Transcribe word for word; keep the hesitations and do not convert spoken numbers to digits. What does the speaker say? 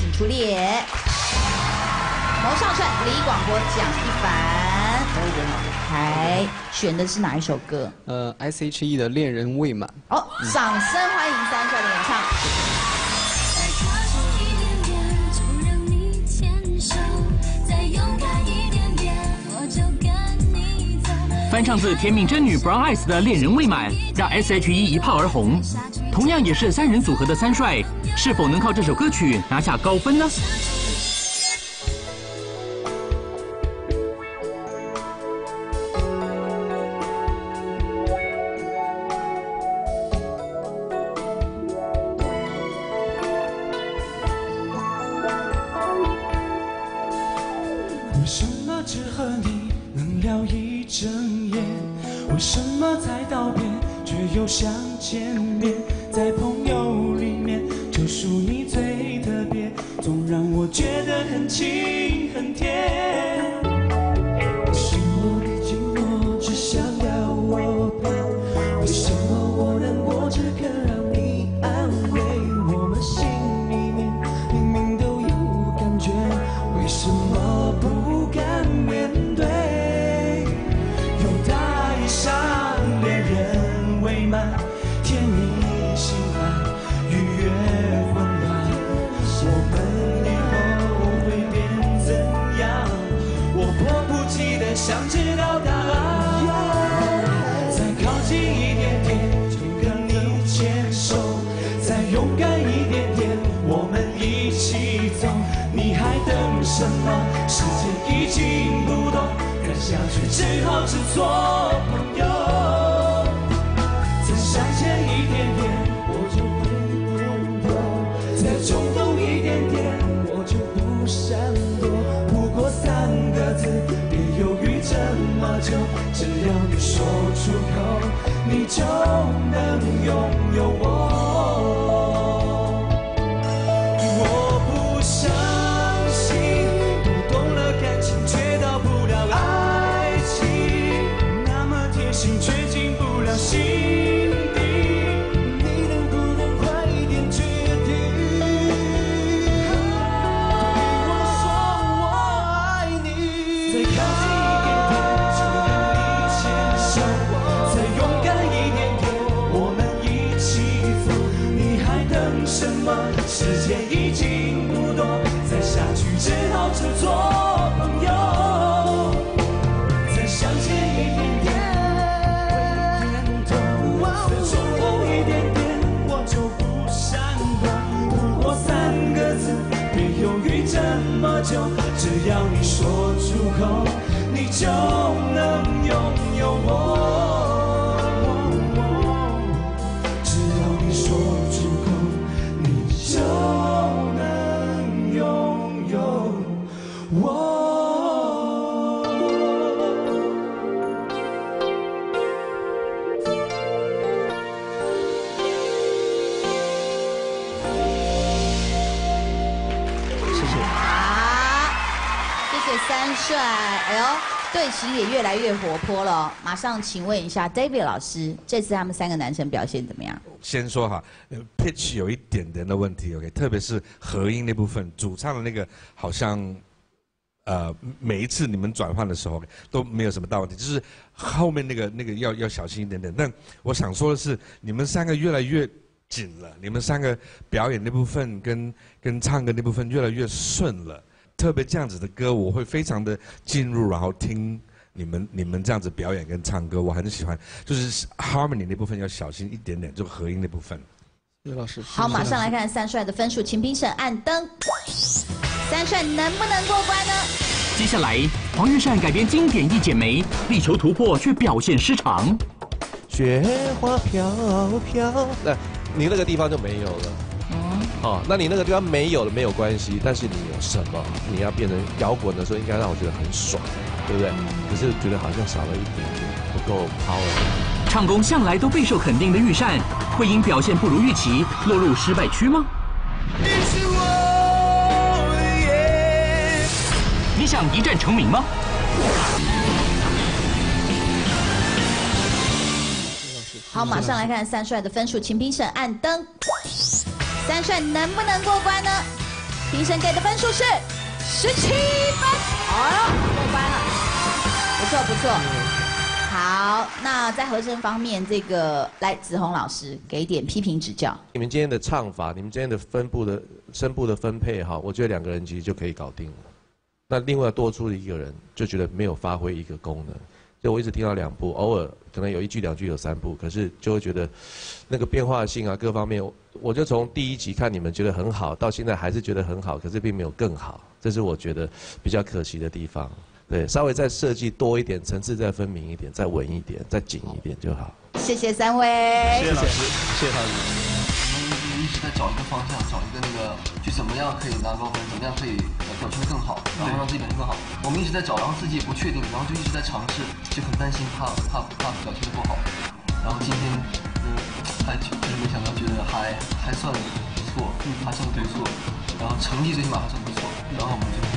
请出列。谋上帅，李广国、蒋一凡。 各位好。 还选的是哪一首歌？ 呃 ，S H E 的《恋人未满》。 哦，掌声欢迎三帅的演唱。 翻唱自甜命真女 Brown Eyes 的《恋人未满》，让 S H E 一炮而红。同样也是三人组合的三帅，是否能靠这首歌曲拿下高分呢？ 为什么只和你能聊一整夜？为什么才道别却又想见面？在朋友里面，就属你最特别，总让我觉得很亲很甜。为什么你寂寞只想要我陪？为什么我难过只肯让你安慰？我们心里面明明都有感觉，为什么不敢面对？有他一上恋人未满，甜蜜心寒，愉悦混乱。我们以后会变怎样？我迫不及待想知道答案。再靠近一点点，就跟你牵手；再勇敢一点点，我们一起走。你还等什么？时间已经不懂，再下去只好只做朋友。再向前一点点，我就会点头；再冲动一点点，我就不闪躲。不过三个字，别犹豫这么久，只要你说出口，你就能拥有我。我不相信，不懂了感情却到不了爱情，那么贴心却进不了心底，你能不能快一点决定？对我说我爱你。再靠近一点点，就跟你牵手；再勇敢一点点，我们一起走。你还等什么？时间已经不多，再下去只好只做朋友。再向前一点点，会点头；再冲动一点点，我就不闪躲。不过三个字，别犹豫这么久，只要你说出口，你就能拥有我。只要你说出口，你就能拥有我。 谢谢。 好，谢谢三帅。哎呦，队形也越来越活泼了哦。马上请问一下 David 老师，这次他们三个男生表现怎么样？ 先说哈，呃 pitch 有一点点的问题 ，OK， 特别是和音那部分，主唱的那个好像，呃，每一次你们转换的时候都没有什么大问题，就是后面那个那个要要小心一点点。但我想说的是，你们三个越来越紧了，你们三个表演那部分跟跟唱歌那部分越来越顺了。特别这样子的歌，我会非常的进入，然后听。你们你们这样子表演跟唱歌，我很喜欢，就是 harmony 那部分要小心一点点，就和音那部分。 谢谢老师。 好，马上来看三帅的分数，请评审按灯。三帅能不能过关呢？ 接下来，黄玉善改编经典《一剪梅》，力求突破却表现失常。 雪花飘飘，那你那个地方就没有了。哦，那你那个地方没有了没有关系，但是你有什么？你要变成摇滚的时候，应该让我觉得很爽，对不对？可是觉得好像少了一点点，不够 power。 唱功向来都备受肯定的玉善，会因表现不如预期落入失败区吗？你想一战成名吗？ 好，马上来看三帅的分数，请评审按灯。三帅能不能过关呢？ 评审给的分数是十七分，哎呦，过关了，不错不错。好，那在和声方面，这个来子红老师给点批评指教。 你们今天的唱法，你们今天的分布的声部的分配哈，我觉得两个人其实就可以搞定了。那另外多出的一个人，就觉得没有发挥一个功能。就我一直听到两部，偶尔可能有一句两句有三部，可是就会觉得那个变化性啊各方面，我就从第一集看你们觉得很好，到现在还是觉得很好，可是并没有更好，这是我觉得比较可惜的地方。对，稍微再设计多一点，层次再分明一点，再稳一点，再紧一点就好。 谢谢三位， 谢谢老师，谢谢老师。我们一直在找一个方向，找一个那个，去怎么样可以拿高分，怎么样可以表现得更好，然后让自己表现更好。我们一直在找，然后自己也不确定，然后就一直在尝试，就很担心怕怕怕表现得不好。然后今天，嗯，还就是没想到，觉得还还算不错，还算不错，然后成绩最起码还算不错，然后我们就。